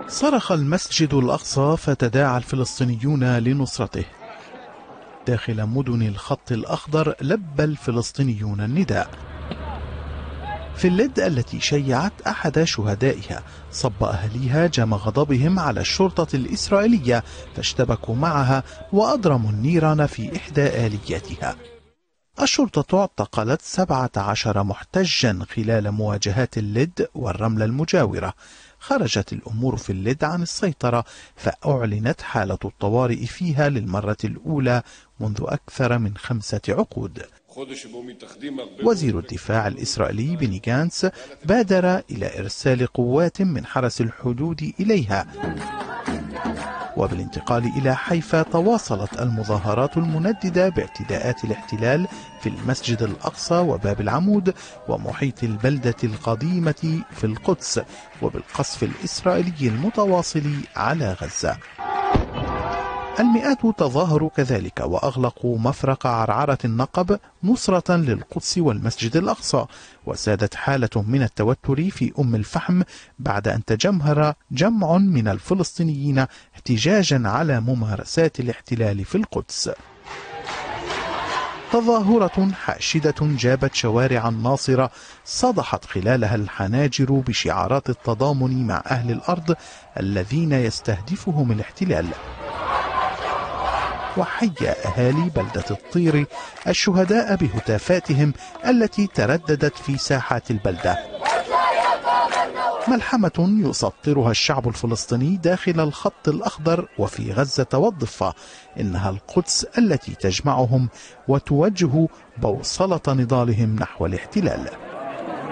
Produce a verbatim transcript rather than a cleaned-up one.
صرخ المسجد الأقصى فتداعى الفلسطينيون لنصرته. داخل مدن الخط الأخضر لبى الفلسطينيون النداء. في اللد التي شيعت أحد شهدائها صب أهليها جام غضبهم على الشرطة الإسرائيلية فاشتبكوا معها وأضرموا النيران في إحدى آلياتها. الشرطة اعتقلت سبعة عشر محتجا خلال مواجهات اللد والرملة المجاورة. خرجت الأمور في اللد عن السيطرة فأعلنت حالة الطوارئ فيها للمرة الأولى منذ أكثر من خمسة عقود. وزير الدفاع الإسرائيلي بني جانتس بادر إلى إرسال قوات من حرس الحدود إليها. وبالانتقال إلى حيفا تواصلت المظاهرات المنددة باعتداءات الاحتلال في المسجد الأقصى وباب العمود ومحيط البلدة القديمة في القدس وبالقصف الإسرائيلي المتواصل على غزة. المئات تظاهروا كذلك وأغلقوا مفرق عرعرة النقب نصرة للقدس والمسجد الأقصى، وسادت حالة من التوتر في أم الفحم بعد أن تجمهر جمع من الفلسطينيين احتجاجا على ممارسات الاحتلال في القدس. تظاهرة حاشدة جابت شوارع الناصرة صدحت خلالها الحناجر بشعارات التضامن مع أهل الأرض الذين يستهدفهم الاحتلال. وحيا أهالي بلدة الطير الشهداء بهتافاتهم التي ترددت في ساحات البلدة. ملحمة يسطرها الشعب الفلسطيني داخل الخط الأخضر وفي غزة والضفة، إنها القدس التي تجمعهم وتوجه بوصلة نضالهم نحو الاحتلال.